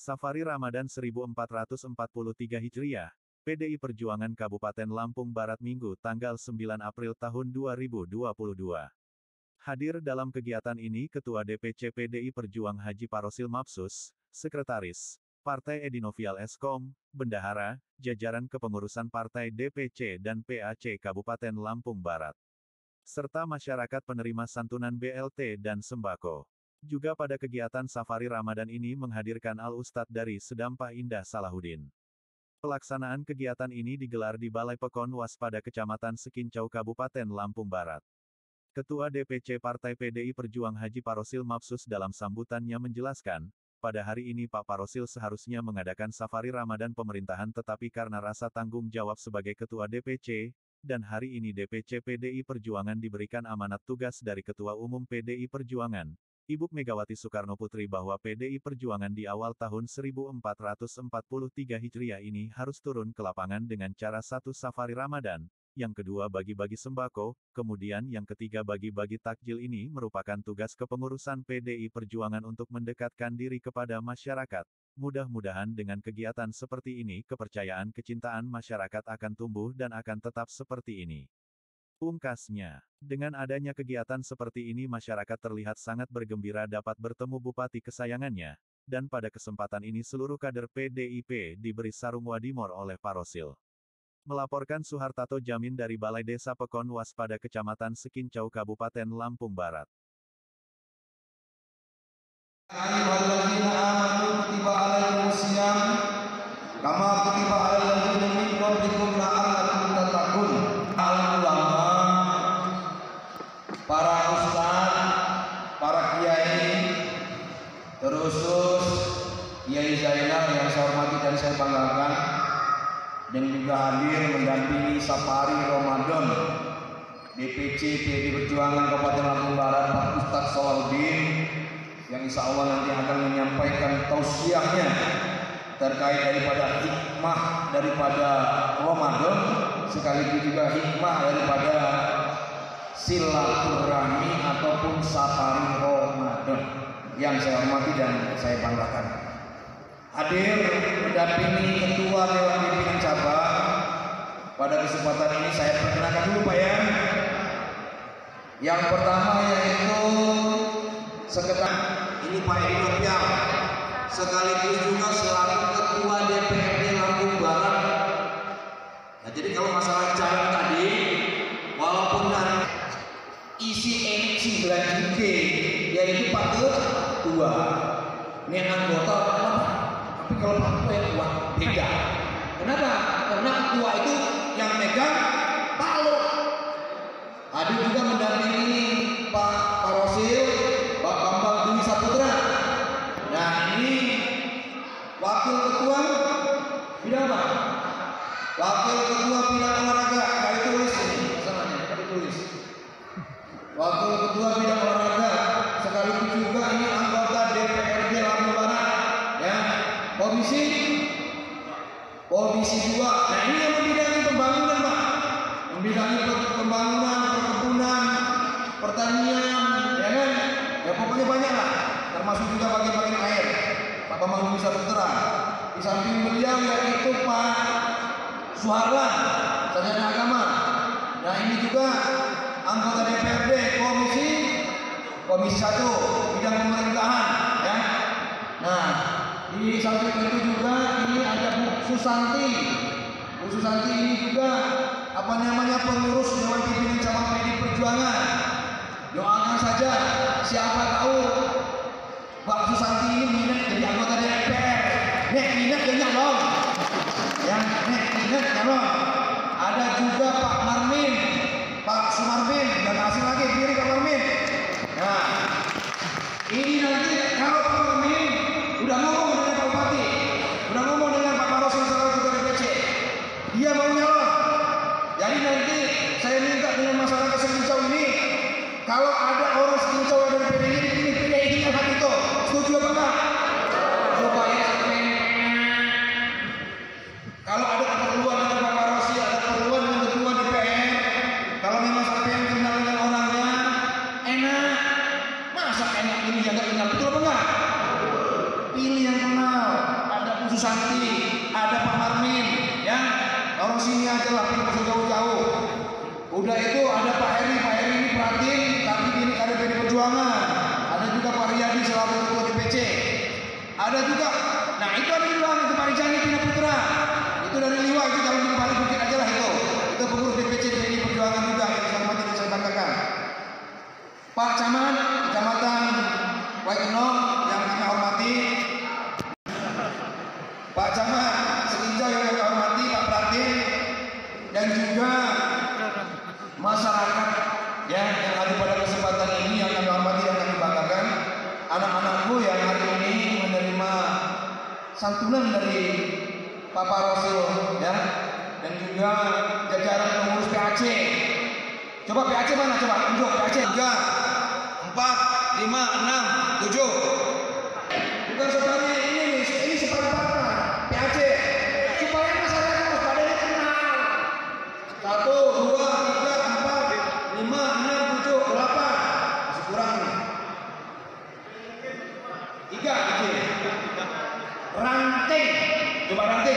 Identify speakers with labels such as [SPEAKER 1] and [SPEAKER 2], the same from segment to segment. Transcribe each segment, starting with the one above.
[SPEAKER 1] Safari Ramadan 1443 Hijriah, PDI Perjuangan Kabupaten Lampung Barat Minggu tanggal 9 April tahun 2022. Hadir dalam kegiatan ini Ketua DPC PDI Perjuang Haji Parosil Mapsus, Sekretaris Partai Edinovial Eskom, Bendahara, jajaran kepengurusan Partai DPC dan PAC Kabupaten Lampung Barat, serta masyarakat penerima santunan BLT dan sembako. Juga pada kegiatan Safari Ramadan ini menghadirkan Al-Ustadz dari Sedampah Indah Salahuddin. Pelaksanaan kegiatan ini digelar di Balai Pekon Waspada Kecamatan Sekincau Kabupaten Lampung Barat. Ketua DPC Partai PDI Perjuang Haji Parosil Mapsus dalam sambutannya menjelaskan, pada hari ini Pak Parosil seharusnya mengadakan Safari Ramadan pemerintahan tetapi karena rasa tanggung jawab sebagai Ketua DPC, dan hari ini DPC PDI Perjuangan diberikan amanat tugas dari Ketua Umum PDI Perjuangan, Ibu Megawati Soekarno Putri bahwa PDI Perjuangan di awal tahun 1443 Hijriah ini harus turun ke lapangan dengan cara satu Safari Ramadan, yang kedua bagi-bagi sembako, kemudian yang ketiga bagi-bagi takjil. Ini merupakan tugas kepengurusan PDI Perjuangan untuk mendekatkan diri kepada masyarakat. Mudah-mudahan dengan kegiatan seperti ini kepercayaan kecintaan masyarakat akan tumbuh dan akan tetap seperti ini. Pungkasnya, dengan adanya kegiatan seperti ini masyarakat terlihat sangat bergembira dapat bertemu bupati kesayangannya, dan pada kesempatan ini seluruh kader PDIP diberi sarung wadimor oleh Parosil. Melaporkan Suhartato Jamin dari Balai Desa Pekon Waspada Kecamatan Sekincau Kabupaten Lampung Barat.
[SPEAKER 2] Para ustadz, para kiai, terusus Kiai Zainal yang saya hormati dan saya banggakan, dan juga hadir mendampingi Safari Ramadan DPC PDI Perjuangan Kabupaten Lampung Barat Pak Ustadz Salahuddin, yang insya Allah nanti akan menyampaikan tausiahnya terkait daripada hikmah daripada Ramadan, sekaligus juga hikmah daripada silaturahmi ataupun Safari Ramadan yang saya hormati dan saya banggakan. Hadir mendampingi Ketua Dewan Pimpinan Cabang. Pada kesempatan ini saya perkenalkan dulu Pak ya. Yang pertama yaitu Sekretaris ini Pak Edi Nopiang, sekaligus juga selaku Ketua DPRD Lampung Barat. Nah, jadi kalau masalah cabang tadi, walaupun dari isi NC BLG yaitu Pak Ketua, ini anggota apa? Tapi kalau Pak Ketua yang kuat beda. Kenapa? Karena ketua itu yang megang palu. Ada juga mendampingi Pak Parosil, Pak Bambang Dwi Saputra. Nah ini wakil ketua bidang apa? Wakil ketua bidang olahraga. Kali tulis ini, masalahnya kali tulis. Wakil ketua bidang olahraga, sekaligus juga ini anggota DPRD Lampung Barat, ya. Komisi 2. Nah ini yang membidangi pembangunan Pak, membidangi pembangunan, perkebunan, pertanian, ya kan? Ya pokoknya banyak lah, termasuk juga bagian-bagian air. Pak Bambang Dwi Saputra. Di samping beliau yaitu Pak Suharlan, Sarjana Agama. Nah ini juga anggota DPRD Komisi 1 bidang pemerintahan, ya. Nah, di samping itu juga ini ada Bu Susanti. Bu Susanti ini juga pengurus Dewan Pimpinan Cabang PDI Perjuangan. Doakan saja, siapa tahu Mbak Susanti ini minat jadi anggota DPR. Nek minat ya nyalon. Ya, nek minat nyalon. Ada juga Pak Marmin, Pak Sumarmin, dan hasil lagi kiri Pak Marmin. Nah, ini nanti kalau Pak Marmin udah ngomong dengan Pak Bupati, udah ngomong dengan Pak Parosil selaku Ketua DPC, dia mau nyalon. Jadi nanti saya minta dengan masyarakat Sekincau ini, kalau ada orang Sekincau yang dari PDI ini pilih hati itu, setuju apa enggak? Supaya kalau ada keperluan dengan Pak Parosil, ada keperluan dengan Ketua DPR, kalau memang sampai yang kenal dengan orangnya, enak. Masa enak ini yang gak kenal, betul apa enggak? Pilih yang kenal. sini aja lah, pindah jauh-jauh. Udah itu ada Pak Heri ini perhatiin, tapi ini ada PDI Perjuangan. Ada juga Pak Riyadi selaku ketua DPC. Ada juga, nah itu ada juga itu Pak Rijani Pina Putra. Itu dari Liwa, itu kalau di balik bukit aja lah itu. Itu pengurus DPC PDI Perjuangan juga yang saya hormati dan saya banggakan. Pak Camat, Kecamatan Waikeno yang kami hormati. Pak Camat Sekinjau yang kami hormati, Pak Pratin, dan juga masyarakat ya yang ada pada kesempatan ini yang kami hormati dan kami banggakan. Anak-anakku yang hari ini menerima santunan dari Pak Rosil ya, dan juga jajaran pengurus PAC. Coba PAC mana? Coba tunjuk PAC. 3, 4, 5, 6, 7. Bukan seperti ini seperti apa? PAC. Supaya masyarakat pada ini kenal. 1, 2, 3, 4, 5, 6, 7, 8. Masih kurang nih. 3 aja. Ranting. Coba ranting.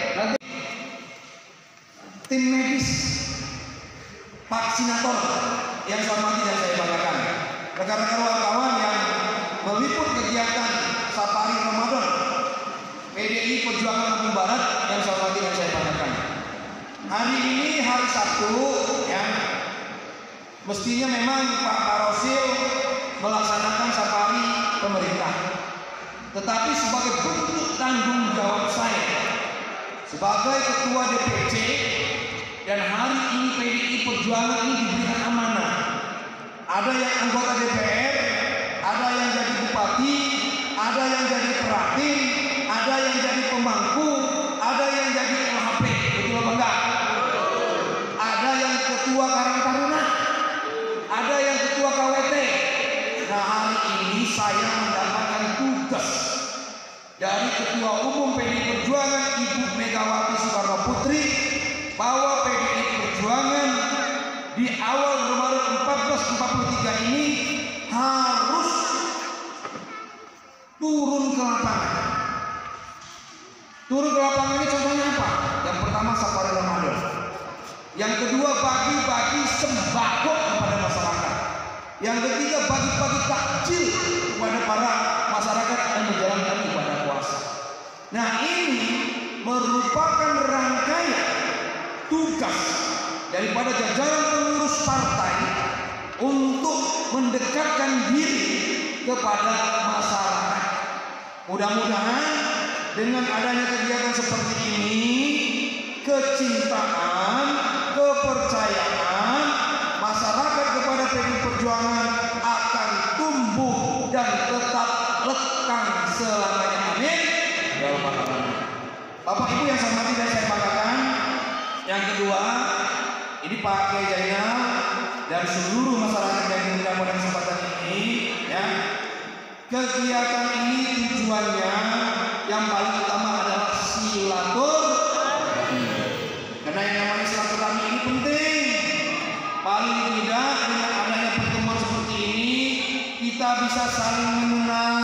[SPEAKER 2] Tim medis vaksinator yang saya hormati dan saya banggakan. Rekan-rekan wartawan yang meliput kegiatan Safari Ramadan PDI Perjuangan Lampung Barat yang saya hormati dan saya banggakan. Hari ini hari Sabtu ya, mestinya memang Pak Rosil melaksanakan safari pemerintah. Tetapi sebagai bentuk tanggung jawab saya sebagai ketua DPC, dan hari ini PDI Perjuangan ini diberikan amanah. Ada yang anggota DPR, ada yang jadi bupati, ada yang jadi peratin, ada yang jadi pemangku, ada yang jadi LHP, betul apa enggak? Ada yang ketua Karang Taruna, ada yang ketua KWT. Nah hari ini saya mendapatkan tugas dari Ketua Umum PDI Perjuangan Ibu Megawati Soekarno Putri bahwa PDI Perjuangan di awal Ramadan 1443 ini harus turun ke lapangan. Turun ke lapangan ini contohnya apa? Yang pertama safari Ramadan. Yang kedua bagi-bagi sembako kepada masyarakat. Yang ketiga bagi-bagi takjil kepada para masyarakat yang menjalankan ibadah puasa. Nah ini merupakan rangkaian tugas daripada jajaran pengurus partai untuk mendekatkan diri kepada masyarakat. Mudah-mudahan dengan adanya kegiatan seperti ini, kecintaan, kepercayaan masyarakat kepada PDI Perjuangan akan tumbuh dan tetap lekang selamanya. Amin. Ya Rabbal Alamin. Bapak Ibu yang saya hormati dan saya banggakan. Yang kedua, ini Pak Kiai Zainal dan seluruh masyarakat yang diundang pada kesempatan ini, ya. Kegiatan ini tujuannya yang paling utama adalah silaturahmi. Karena yang namanya silaturahmi ini penting. Paling tidak dengan adanya pertemuan seperti ini kita bisa saling mengenal.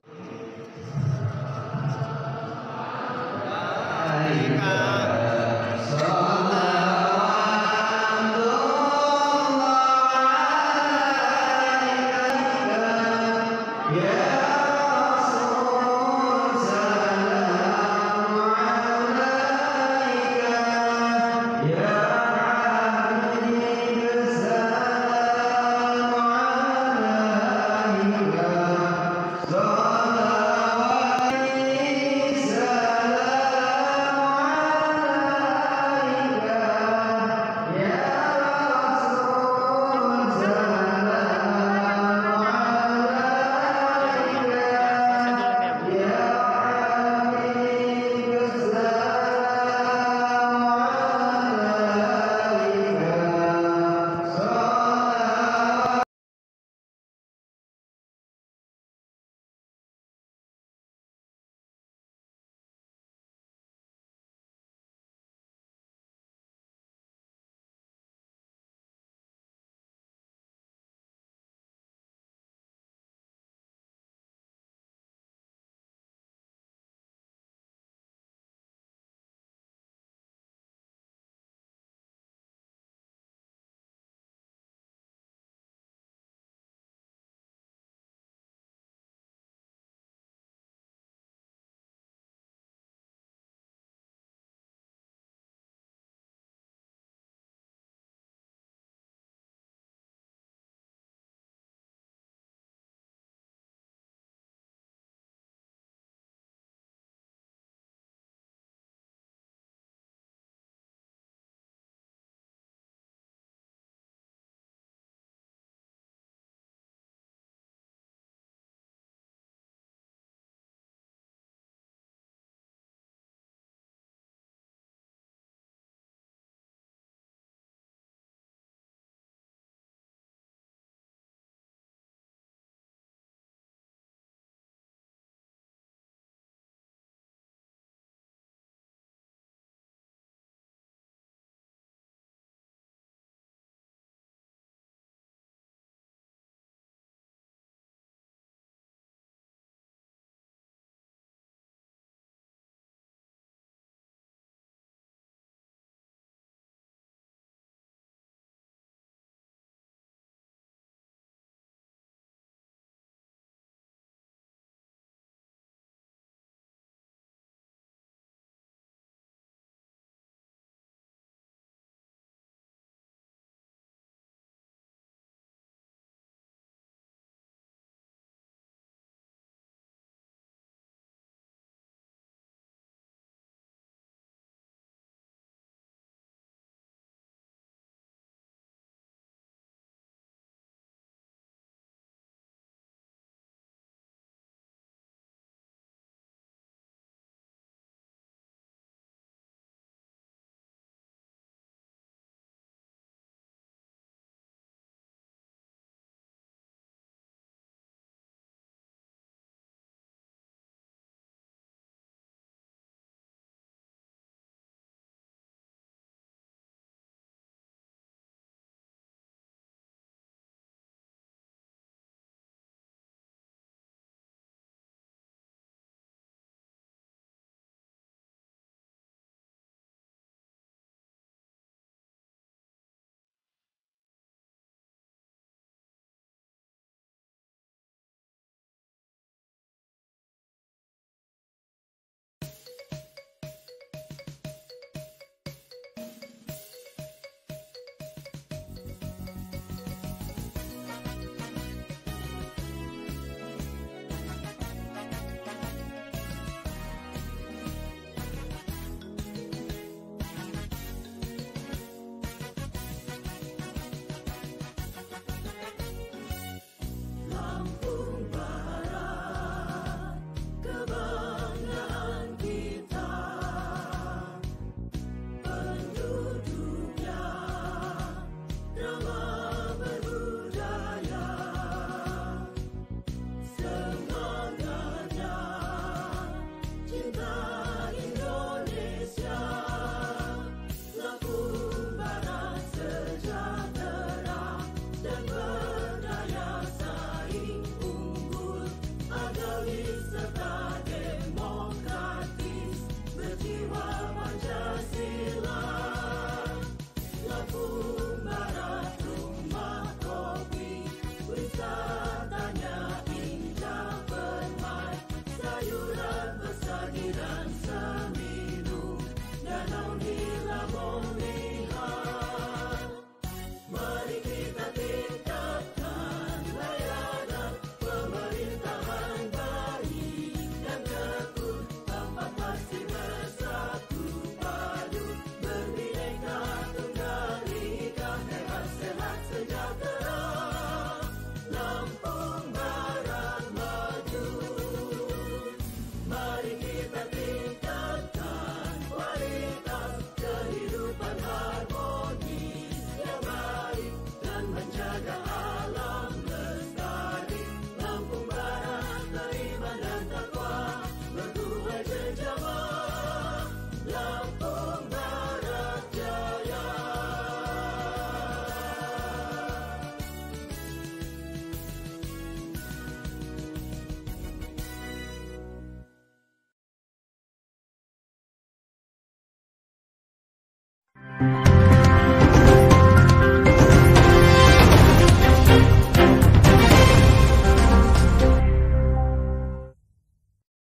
[SPEAKER 1] wabarakatuh.